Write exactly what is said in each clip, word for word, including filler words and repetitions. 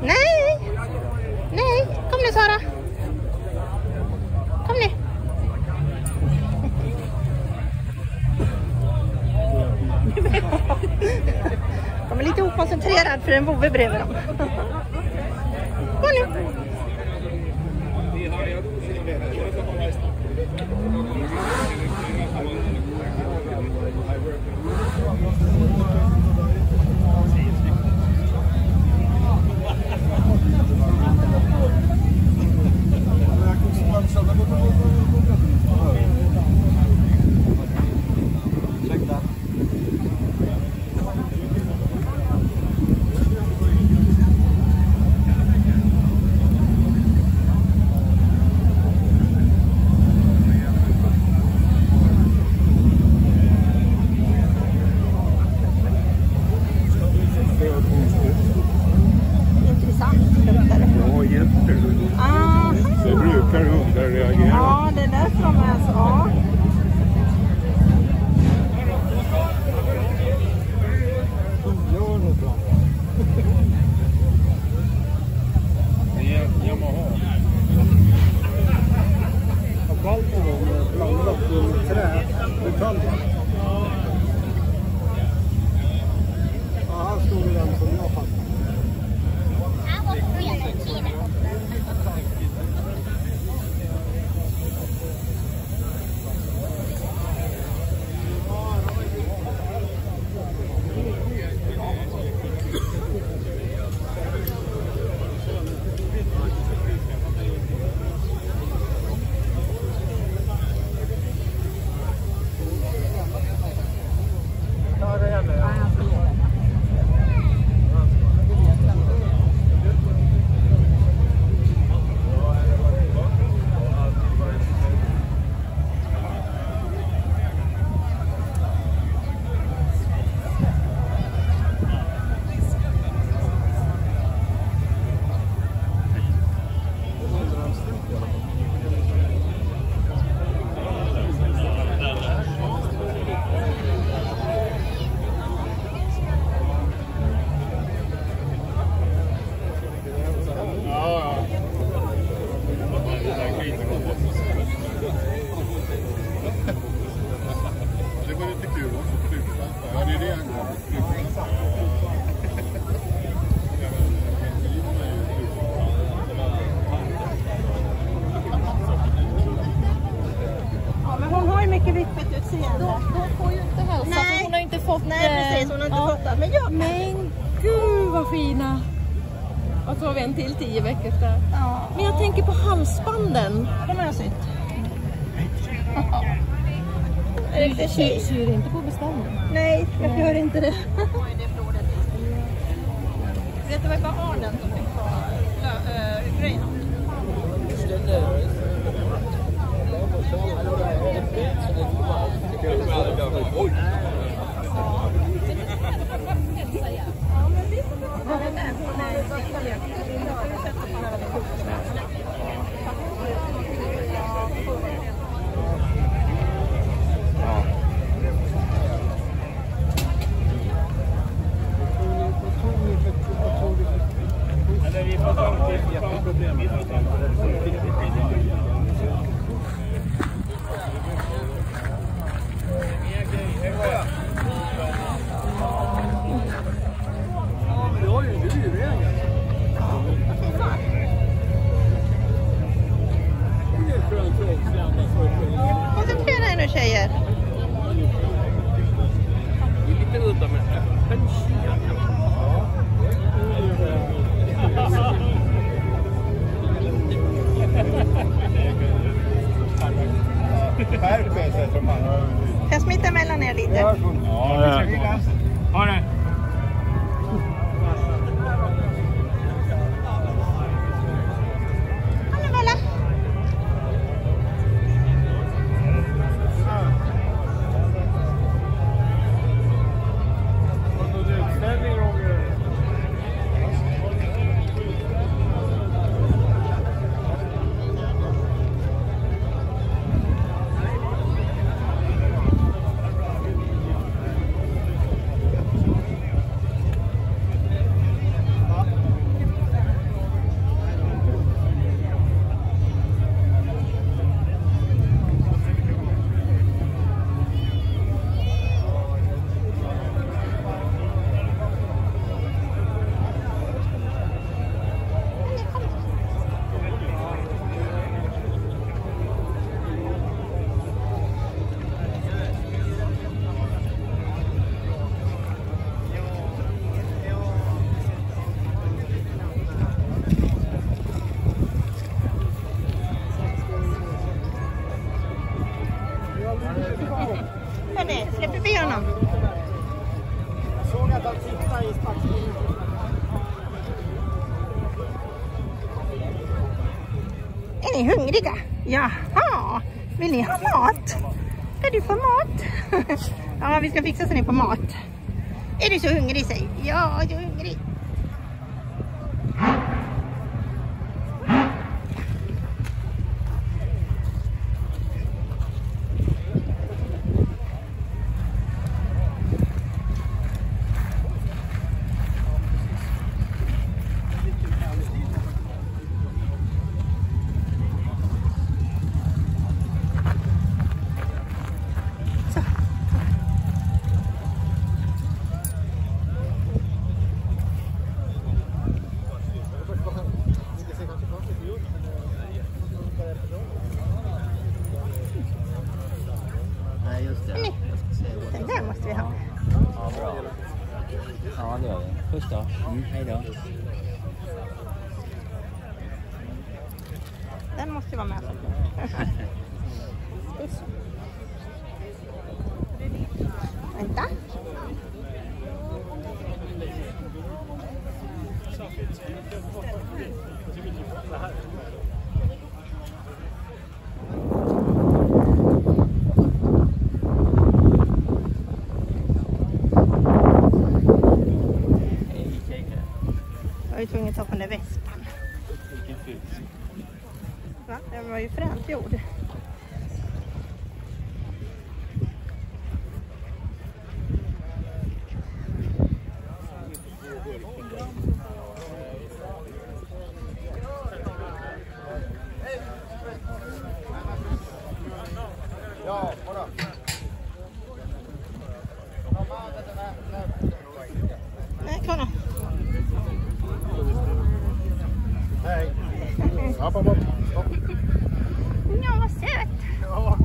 Nej! Nej! Kom nu Sara! Kom nu! De är lite okoncentrerad för en vovve bredvid dem. Kom nu! Ja, det är därför de är så. Ja. Gör det bra. Det är Yamaha. Jag har valt dem blandat i trä. Metall. Ja, han stod i den som jag fast. Men gud vad fina. Och så har vi en till tio veckor där. Ja. Men jag tänker på halsbanden. De har jag sytt. Du syr, syr inte på beställning? Nej, jag gör inte det. Vet du vad jag har den som fick på äh, grejen? Koncentrera er nu tjejer. Lite udda med öppen Är ni hungriga? Jaha, vill ni ha mat? Ska du få mat? Ja, vi ska fixa så ni får mat. Är du så hungrig, säg? Ja, jag är hungrig. Den där måste vi ha. Ja, bra. Ja, det gör vi. Puss då. Mm, hej då. Den måste ju vara med. Vänta. Jag var ju tvungen att ta på den där vespan. Va? Den var ju fränt gjord. Ja, bara. Nej, kolla. Hej. Ja, bara, bara. Ja, vad söt. Ja.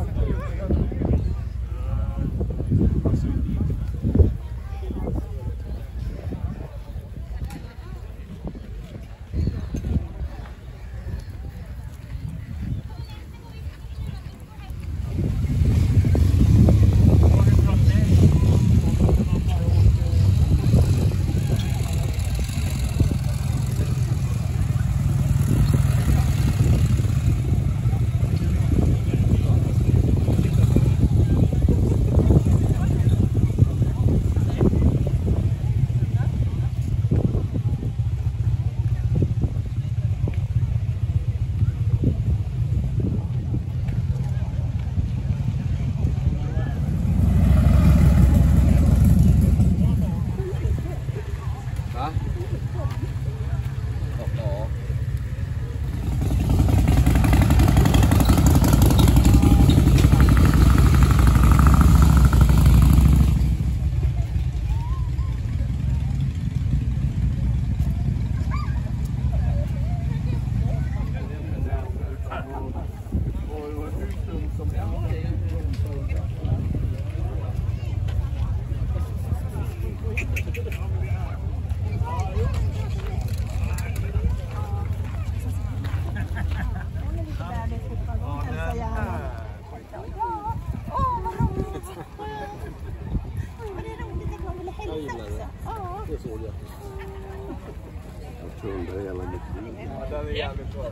Det såg jag. Jag tror det är jävla mycket. Ja, den är jävligt bra.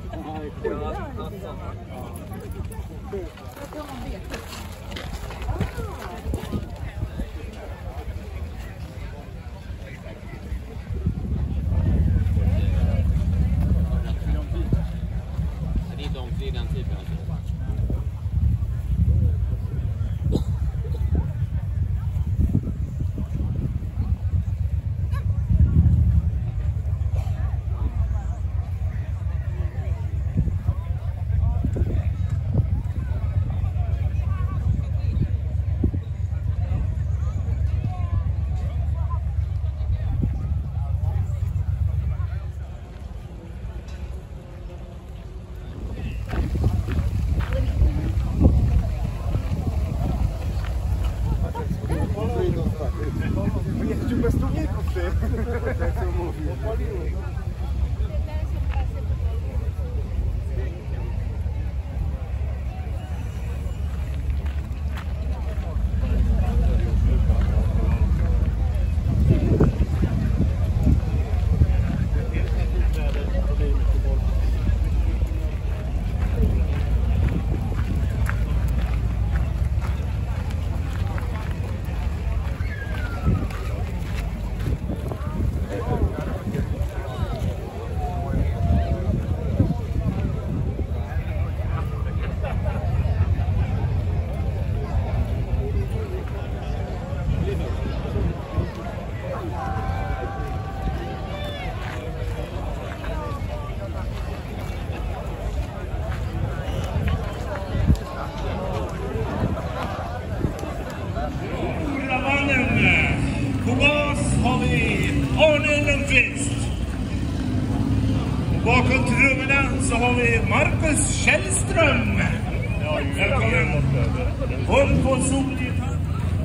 Det är inte omkring den typen. Bakom trummorna så har vi Marcus Källström. Välkommen. Och på solgitarr.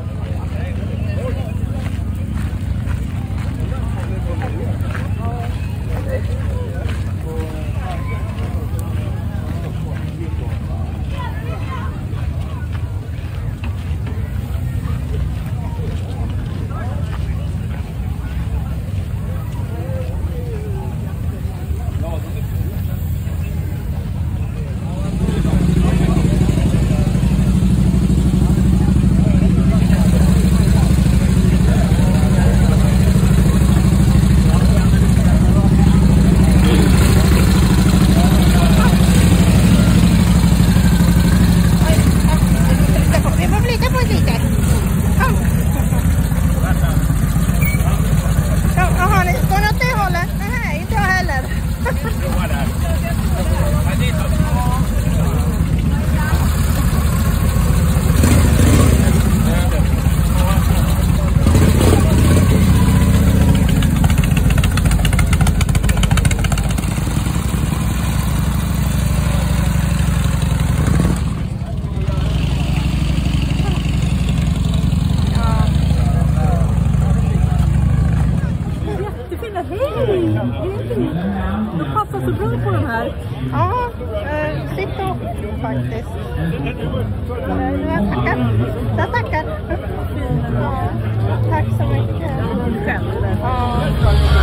Du passar så bra på den här. Ja, eh, sitt och faktiskt. Eh, jag tackar. Jag tackar. Ja, tack så mycket. Själv. Ja.